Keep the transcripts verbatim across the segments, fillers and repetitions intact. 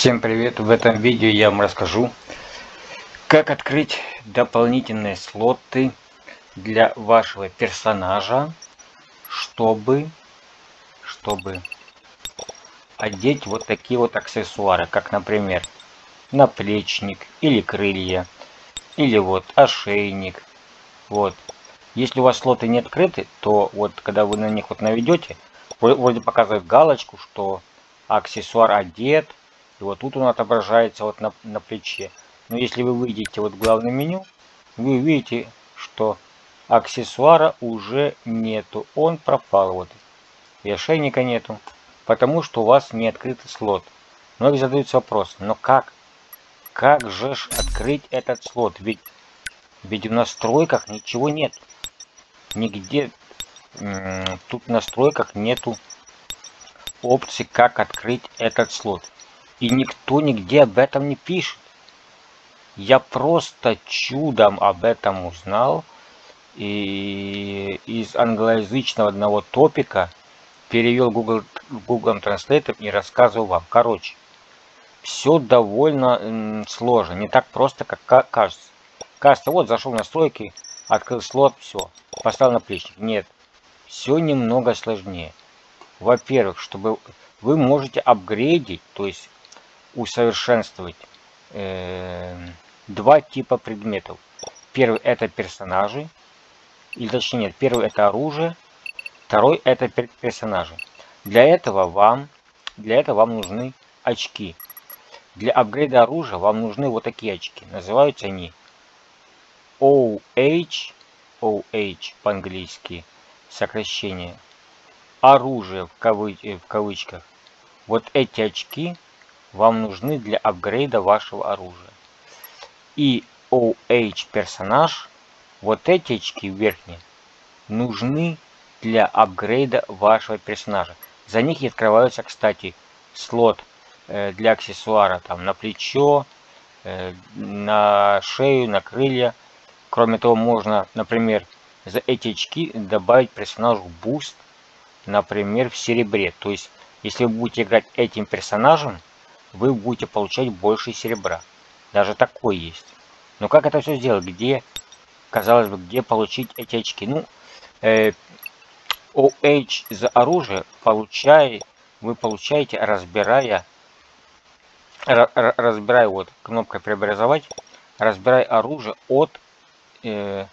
Всем привет! В этом видео я вам расскажу, как открыть дополнительные слоты для вашего персонажа, чтобы, чтобы одеть вот такие вот аксессуары, как, например, наплечник или крылья, или вот ошейник. Вот. Если у вас слоты не открыты, то вот когда вы на них вот наведете, вроде показывает галочку, что аксессуар одет. И вот тут он отображается вот на, на плече. Но если вы выйдете вот в главное меню, вы увидите, что аксессуара уже нету. Он пропал. Вот. И ошейника нету. Потому что у вас не открытый слот. Многие задаются вопросом, но как? Как же ж открыть этот слот? Ведь, ведь в настройках ничего нет. Нигде тут в настройках нету опции, как открыть этот слот. И никто нигде об этом не пишет. Я просто чудом об этом узнал. И из англоязычного одного топика перевел Google, Google Translate и рассказывал вам. Короче, все довольно сложно. Не так просто, как кажется. Кажется, вот зашел в настройки, открыл слот, все, поставил наплечник. Нет, все немного сложнее. Во-первых, чтобы вы можете апгрейдить, то есть усовершенствовать э, два типа предметов. Первый это персонажи, или точнее нет, первый это оружие, второй это персонажи. Для этого вам, для этого вам нужны очки. Для апгрейда оружия вам нужны вот такие очки. Называются они о эйч, о эйч по-английски, сокращение. Оружие в, кавы, в кавычках. Вот эти очки вам нужны для апгрейда вашего оружия. И о эйч персонаж, вот эти очки верхние, нужны для апгрейда вашего персонажа. За них и открываются, кстати, слот э, для аксессуара там на плечо, э, на шею, на крылья. Кроме того, можно, например, за эти очки добавить персонажу буст, например, в серебре. То есть, если вы будете играть этим персонажем, вы будете получать больше серебра. Даже такой есть. Но как это все сделать? Где, казалось бы, где получить эти очки? Ну, э, о эйч за оружие получай, вы получаете, разбирая, разбирая вот кнопкой преобразовать, разбирая оружие от э,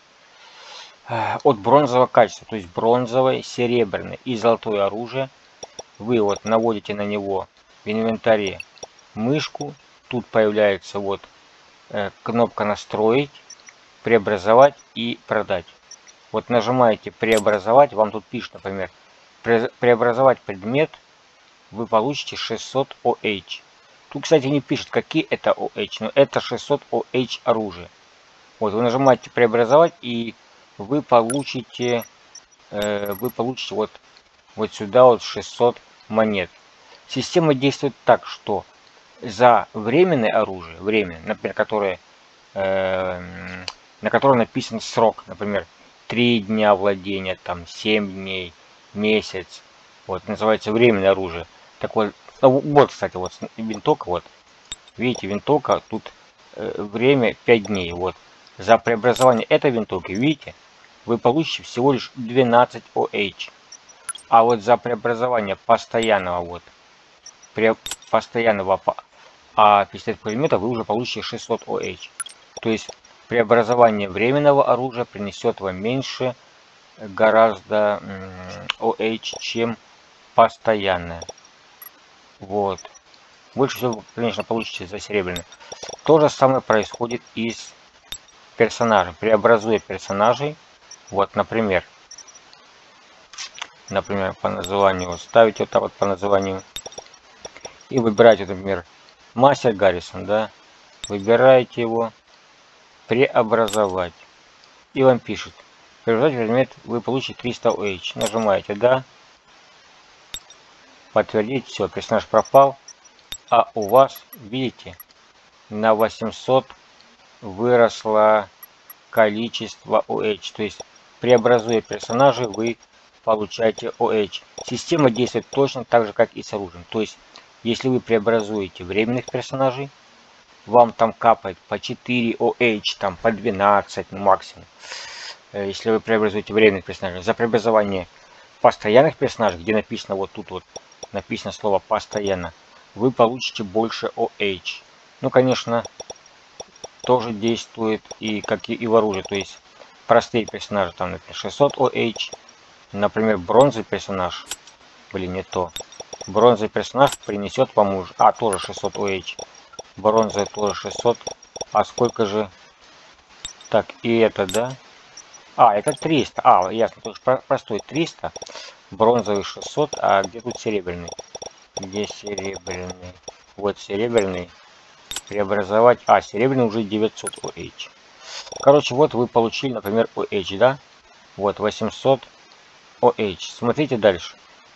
от бронзового качества, то есть бронзовое, серебряное и золотое оружие. Вы вот наводите на него в инвентаре мышку, тут появляется вот э, кнопка настроить, преобразовать и продать. Вот нажимаете преобразовать, вам тут пишет, например, пре преобразовать предмет, вы получите шестьсот о эйч. Тут, кстати, не пишет, какие это о эйч, но это шестьсот о эйч оружие. Вот вы нажимаете преобразовать и вы получите, э, вы получите вот, вот сюда вот шестьсот монет. Система действует так, что за временное оружие, время, например, которое, э, на которое написан срок, например, три дня владения, там семь дней, месяц, вот, называется временное оружие. Так вот, вот, кстати, вот винтовка, вот, видите, винтовка, тут э, время пять дней, вот. За преобразование этой винтовки, видите, вы получите всего лишь двенадцать о эйч. А вот за преобразование постоянного, вот, при, постоянного а пистолет пулемета вы уже получите шестьсот о эйч. То есть преобразование временного оружия принесет вам меньше гораздо о эйч, чем постоянное. Вот. Больше всего вы, конечно, получите за серебряный. То же самое происходит и с персонажей. Преобразуя персонажей, вот, например, например, по названию, ставите вот так вот по названию и выбираете, например, мастер Гаррисон, да, выбираете его, преобразовать, и вам пишет, преобразовать предмет, вы получите триста о эйч, нажимаете да, подтвердить, все, персонаж пропал, а у вас, видите, на восемьсот выросло количество о эйч, то есть преобразуя персонажей, вы получаете о эйч. Система действует точно так же, как и с оружием. То есть Если вы преобразуете временных персонажей, вам там капает по четыре о эйч, там по двенадцать, ну, максимум. Если вы преобразуете временных персонажей. За преобразование постоянных персонажей, где написано вот тут вот, написано слово постоянно, вы получите больше о эйч. Ну, конечно, тоже действует и как и в оружии. То есть простые персонажи, там, например, шестьсот о эйч. Например, бронзовый персонаж. Блин, не то. Бронзовый персонаж принесет вам уже... А, тоже шестьсот о эйч. Бронзовый тоже шестьсот. А сколько же... Так, и это, да? А, это триста. А, ясно. То есть простой триста. Бронзовый шестьсот. А где тут серебряный? Где серебряный? Вот серебряный. Преобразовать. А, серебряный уже девятьсот о эйч. Короче, вот вы получили, например, о эйч, да? Вот восемьсот о эйч. Смотрите дальше.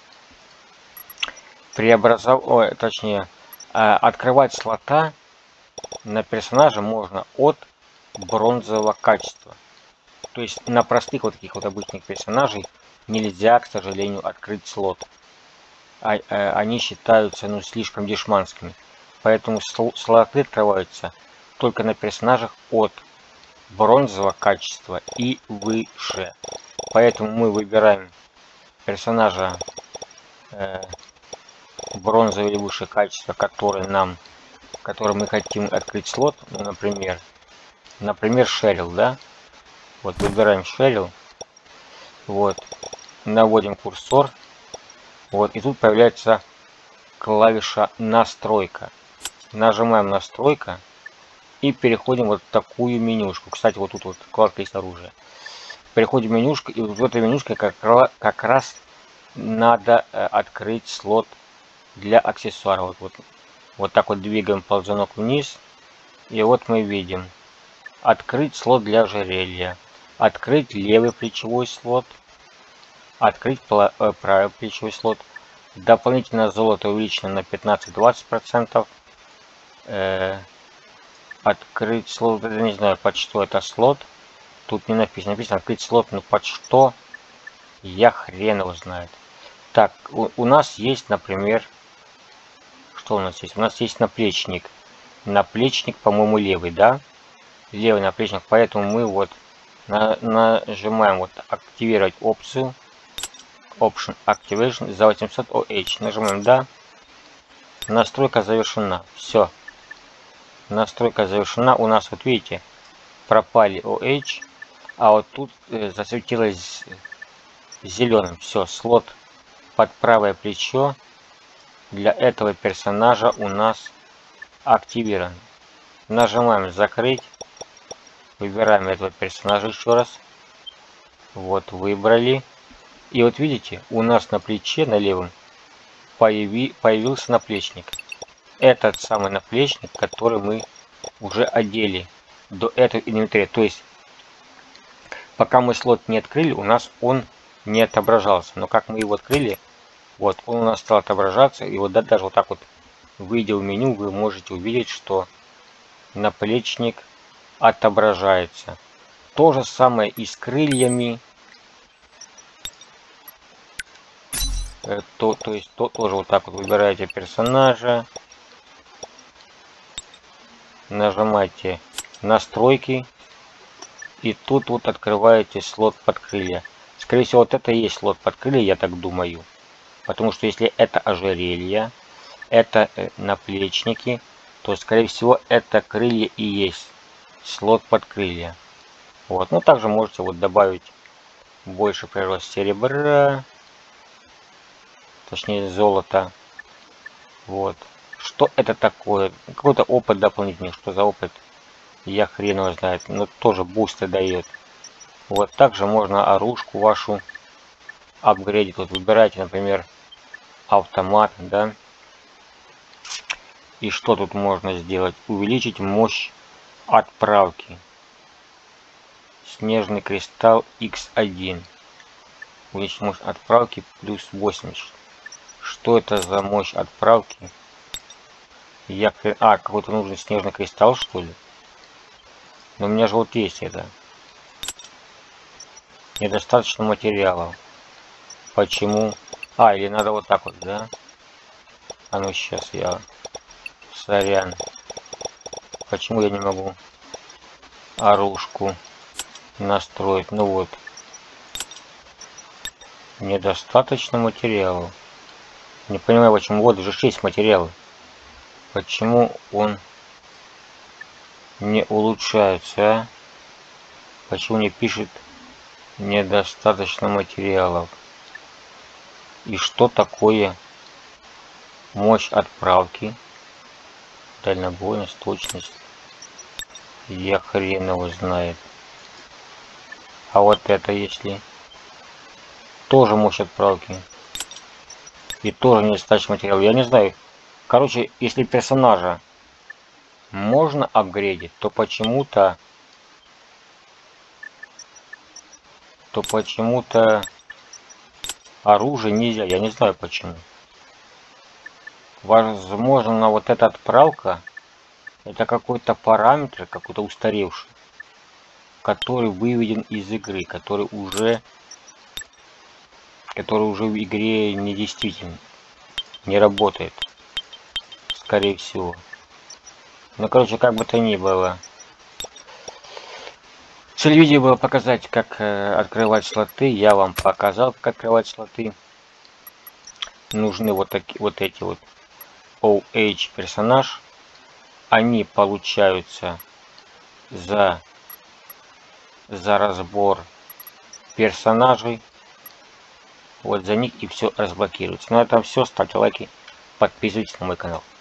Преобразовать, ой, точнее, открывать слота на персонажа можно от бронзового качества. То есть на простых вот таких вот обычных персонажей нельзя, к сожалению, открыть слот. А, а, они считаются, ну, слишком дешманскими. Поэтому слоты открываются только на персонажах от бронзового качества и выше. Поэтому мы выбираем персонажа э, бронзового или выше качества, который нам, который мы хотим открыть слот. Ну, например, например, Шерил, да? Вот выбираем Шерил. Вот. Наводим курсор. Вот. И тут появляется клавиша настройка. Нажимаем настройка. И переходим вот в такую менюшку. Кстати, вот тут вот вкладка есть оружие. Переходим в менюшку. И вот в этой менюшке как, как раз надо э, открыть слот для аксессуаров. Вот, вот, вот так вот двигаем ползунок вниз. И вот мы видим. Открыть слот для ожерелья. Открыть левый плечевой слот. Открыть э, правый плечевой слот. Дополнительно золото увеличено на пятнадцать-двадцать процентов. Э, открыть слот. Я не знаю, под что это слот. Тут не написано. Написано открыть слот, но под что? Я хрен его знает. Так, у, у нас есть, например... Что у нас есть? У нас есть наплечник. Наплечник, по-моему, левый, да? Левый наплечник. Поэтому мы вот на, нажимаем вот активировать опцию. Option Activation за восемьсот о эйч. Нажимаем да. Настройка завершена. Все. Настройка завершена. У нас, вот видите, пропали о эйч. А вот тут э, засветилось зеленым. Все, слот под правое плечо для этого персонажа у нас активирован. Нажимаем закрыть. Выбираем этого персонажа еще раз. Вот, выбрали. И вот видите, у нас на плече, на левом, появи, появился наплечник. Этот самый наплечник, который мы уже одели до этого инвентаря. То есть, пока мы слот не открыли, у нас он не отображался. Но как мы его открыли, вот он у нас стал отображаться. И вот даже вот так вот, выйдя в меню, вы можете увидеть, что наплечник отображается. То же самое и с крыльями. То, то есть то, тоже вот так вот выбираете персонажа. Нажимаете настройки. И тут вот открываете слот под крылья. Скорее всего, вот это и есть слот под крылья, я так думаю. Потому что если это ожерелье, это наплечники, то скорее всего это крылья и есть слот под крылья. Вот. Ну также можете вот добавить больше прирост серебра, точнее золота. Вот. Что это такое? Какой-то опыт дополнительный. Что за опыт? Я хрен его знает. Но тоже бусты дает. Вот также можно оружку вашу апгрейдить. Вот выбирайте, например, автомат, да. И что тут можно сделать? Увеличить мощь отправки. Снежный кристалл икс один. Увеличить мощь отправки плюс восемьдесят. Что это за мощь отправки? Я... А, какой-то нужен снежный кристалл, что ли? Но у меня же вот есть это. Недостаточно материалов. Почему? А, или надо вот так вот, да? А ну сейчас я... Сорян. Почему я не могу оружку настроить? Ну вот. Недостаточно материала. Не понимаю, почему. Вот уже шесть материалов. Почему он не улучшается, а? Почему не пишет недостаточно материалов? И что такое мощь отправки? Дальнобойность, точность. Я хрен его знает. А вот это если... Тоже мощь отправки. И тоже недостаточно материала. Я не знаю. Короче, если персонажа можно апгрейдить, то почему-то... То почему-то... Оружие нельзя. Я не знаю почему. Возможно, вот эта отправка... Это какой-то параметр, какой-то устаревший. Который выведен из игры. Который уже... Который уже в игре недействителен. Не работает. Скорее всего. Ну, короче, как бы то ни было. Цель видео было показать, как э, открывать слоты. Я вам показал, как открывать слоты. Нужны вот, такие, вот эти вот о эйч персонаж. Они получаются за, за разбор персонажей. Вот за них и все разблокируется. На этом все. Ставьте лайки, подписывайтесь на мой канал.